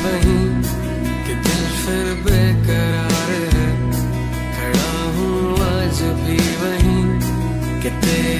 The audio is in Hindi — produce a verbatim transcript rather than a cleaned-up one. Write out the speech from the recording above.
वहीं कि दिल फिर बेकरार है, खड़ा हूँ आज भी वहीं कि तेरे